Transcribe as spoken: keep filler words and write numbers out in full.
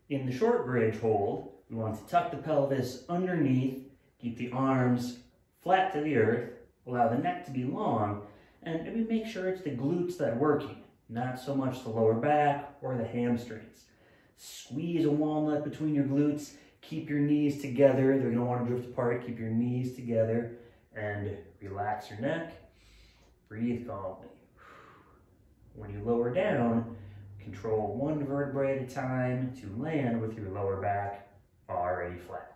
In the short bridge hold, we want to tuck the pelvis underneath, keep the arms flat to the earth, allow the neck to be long, and maybe make sure it's the glutes that are working, not so much the lower back or the hamstrings. Squeeze a walnut between your glutes, keep your knees together. They're gonna wanna drift apart. Keep your knees together and relax your neck. Breathe calmly. When you lower down, control one vertebrae at a time to land with your lower back already flat.